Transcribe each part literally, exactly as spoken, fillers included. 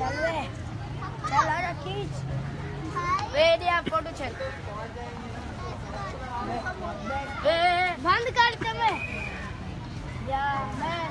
चल आ जा खींच वेट या फोटो चल बंद कर तुम्हें या मैं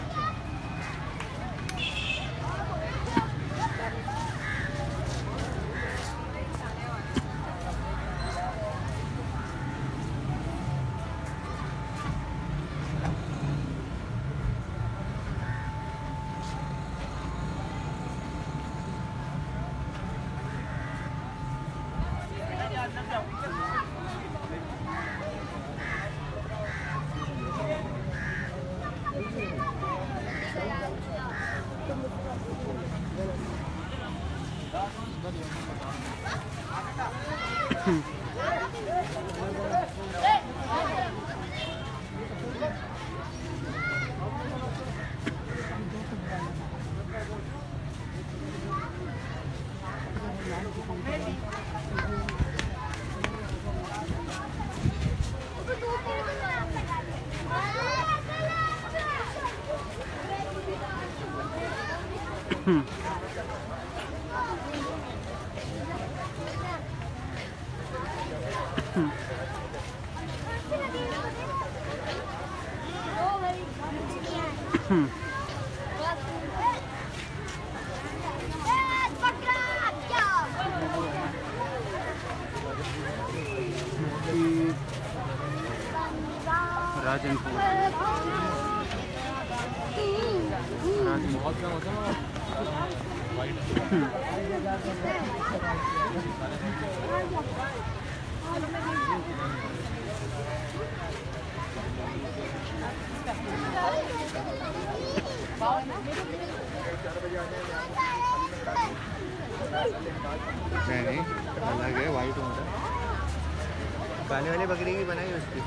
Hmm. Hmm. राजनपुर बहुत कम होता है नहीं नहीं अलग है वाइट होता है काले वाले बकरी की बनाई उसकी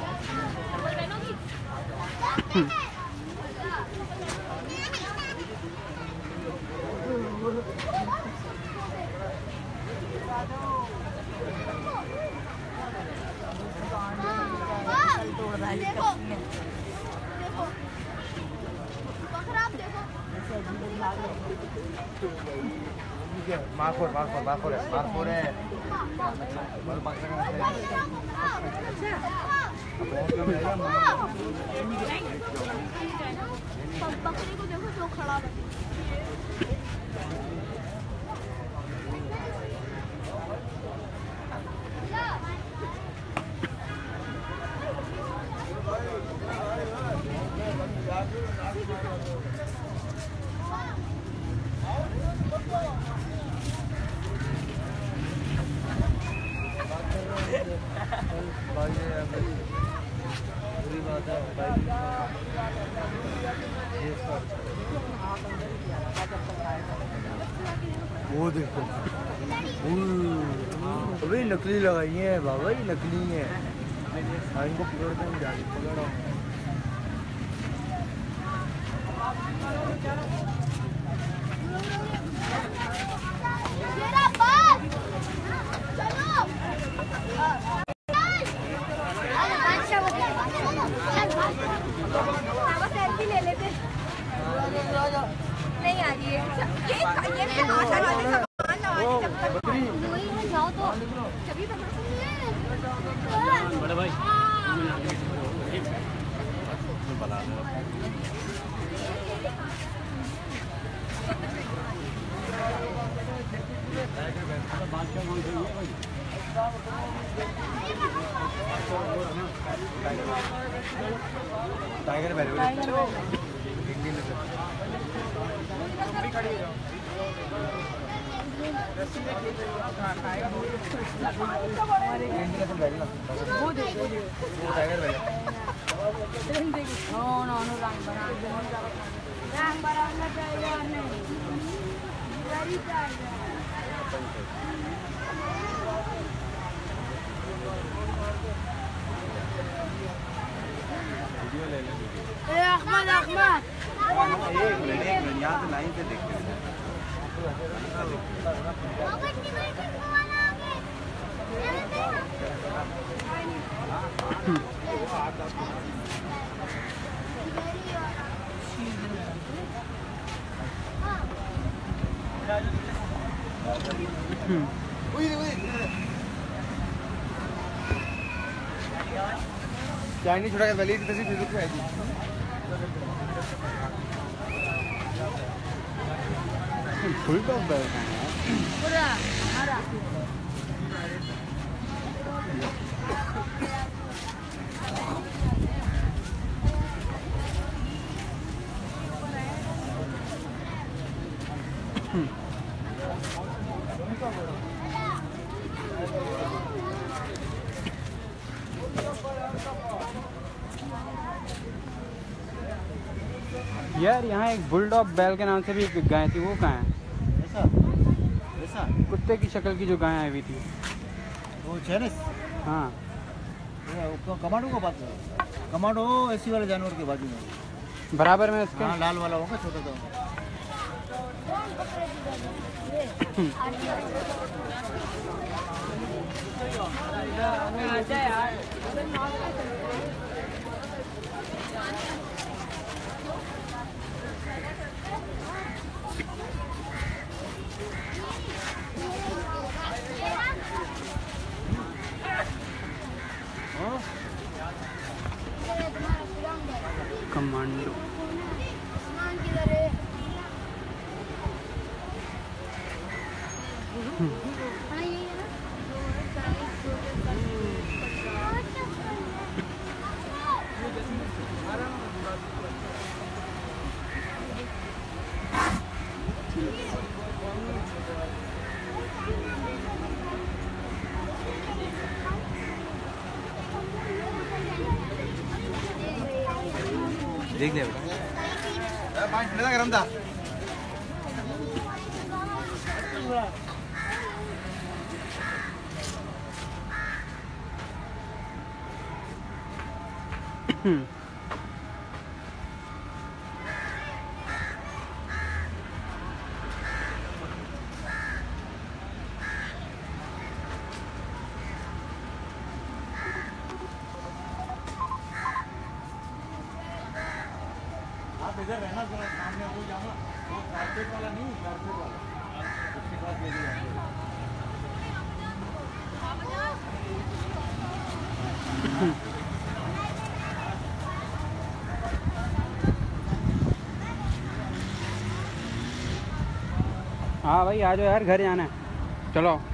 देखो देखो बकरा आप देखो माखोर माखोर माखोर है माखोर है बकरी को देखो जो खड़ा है वो देखो अभी नकली लगाई है बाबा ये नकली है इनको पकड़ते हैं जाके पकड़ो नहीं आ रही है ये ये जाओ तो कभी बड़े भाई टाइगर बैल अहमद अहमद यहाँ से लाइन से देखते हैं चाइनीज छोटा वैली की तस्वीर फेसबुक पे आएगी। फुल टॉप बैग पूरा हरा यार यहाँ एक बुलडॉग बैल के नाम से भी एक गाय थी, वो कहाँ है? ऐसा ऐसा कुत्ते की शक्ल की जो गाय आई हुई थी वो चैनिस। हाँ वो कमांडो का बात है, कमांडो ऐसी वाले जानवर के बाजू में बराबर में उसके। हाँ लाल वाला होगा छोटा सा। कमांडो देख ले पाँच ठंडा गरम था। आप इधर रहना जरा, सामने हो जाना, वो कारपेट वाला नहीं, कारपेट वाला उसके पास ले लिया। हाँ भाई आ जाओ यार, घर जाना है, चलो।